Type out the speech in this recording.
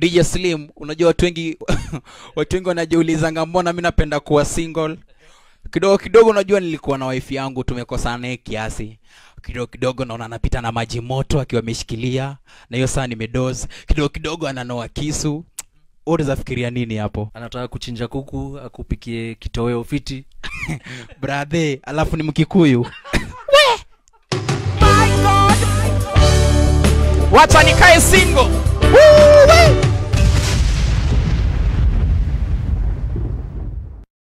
DJ Slim, unajua watu wengi watu wengi wanajiuliza mbona mimi napenda kuwa single. Kidogo unajua nilikuwa na wife yangu tumekosana naye kiasi. Kidogo naona anapita na maji moto akiwa ameshikilia na hiyo saa nimedoze. Kidogo ananoa kisu. Unaweza fikiria nini hapo? Anataka kuchinja kuku akupikie kitoweo fiti. Brother, alafu ni Mkikuyu. My God. Wacha nikae single. Woo!